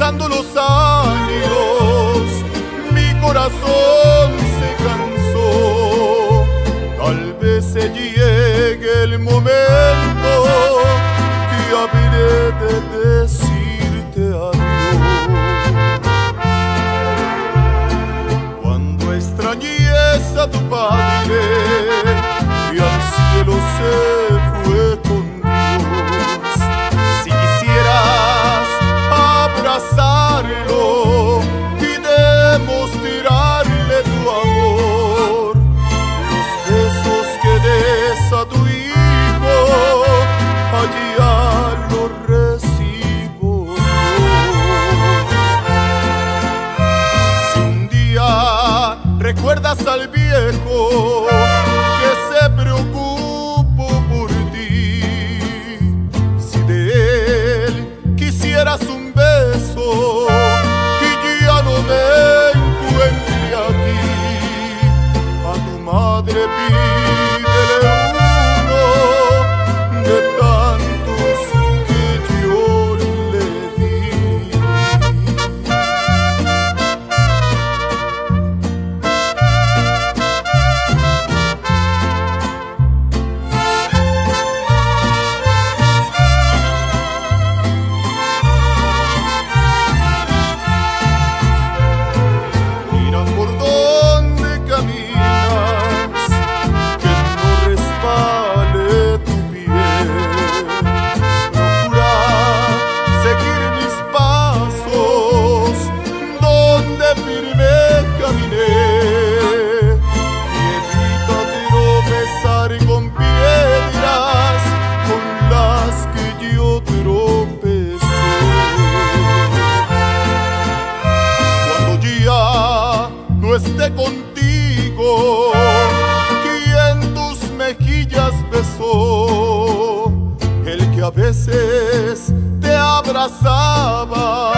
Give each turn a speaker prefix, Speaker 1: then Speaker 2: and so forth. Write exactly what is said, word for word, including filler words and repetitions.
Speaker 1: pasando los años, mi corazón se cansó. Tal vez se llegue el momento que habré de decirte adiós. Cuando extrañes a tu padre y al cielo se fue con Dios, si quisieras abrazarlo y demostrarle tu amor, los besos que des a tu hijo, allá los recibo yo. Si un día recuerdas al viejo que se preocupó por ti, si de él quisieras un beso y ya no me encuentre aquí, a tu madre pídele uno de tantos que yo le di. Mira por dónde caminas, que no resbale tu piel. Procura seguir mis pasos donde firme caminé, y evita tropezar con piedras con las que yo tropecé. Cuando ya no esté contigo, quien tus mejillas besó, el que a veces te abrazaba